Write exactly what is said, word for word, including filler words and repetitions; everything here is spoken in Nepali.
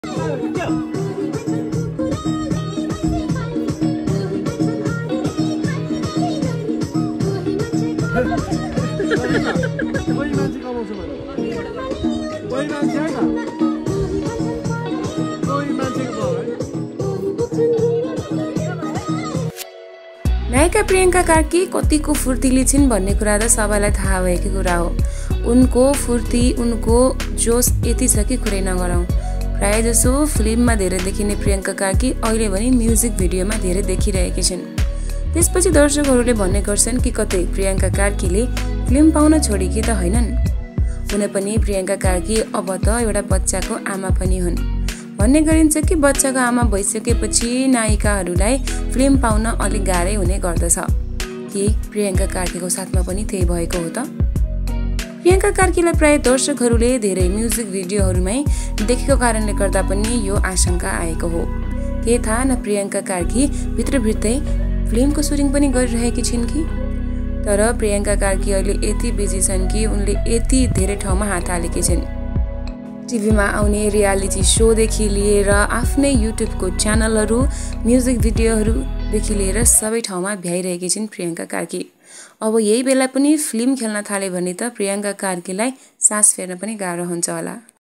नायिका प्रियंका कार्की कतिको फुर्तिली छिन् भन्ने कुरा त सबैलाई थाहा भएकै कुरा हो। उनको फुर्ती, उनको जोस यति छ कि कुरै नगरौँ। प्राय जसो फिल्ममा धेरै देखिने प्रियंका कार्की अहिले पनि म्युजिक भिडियोमा धेरै देखिरहेकी छिन्। त्यसपछि दर्शकहरूले भन्ने गर्छन् कि कतै प्रियंका कार्कीले फिल्म पाउन छोडेकी त होइनन्। हुन पनि प्रियंका कार्की अब त एउटा बच्चाको आमा पनि हुन्। भन्ने गरिन्छ कि बच्चाको आमा भइसकेपछि नायिकाहरूलाई फिल्म पाउन अलिक गाह्रै हुने गर्दछ। के प्रियंका कार्कीको साथमा पनि त्यही भएको हो त? प्रियंका कार्कीलाई प्राय दर्शकहरूले धेरै म्युजिक भिडियोहरूमै देखेको कारणले गर्दा पनि यो आशंका आएको हो। के थाहा न प्रियंका कार्की भित्रभित्रै फिल्मको सुटिङ पनि गरिरहेकी छिन् कि? तर प्रियंका कार्की अहिले यति बिजी छन् कि उनले यति धेरै ठाउँमा हात हालेकी छिन्। टिभीमा आउने रियालिटी शोदेखि लिएर आफ्नै युट्युबको च्यानलहरू, म्युजिक भिडियोहरूदेखि लिएर सबै ठाउँमा भ्याइरहेकी छिन् प्रियंका कार्की। अब यही बेला पनि फिल्म खेल्न थाले भने त प्रियंका कार्कीलाई सास फेर्न पनि गाह्रो हुन्छ होला।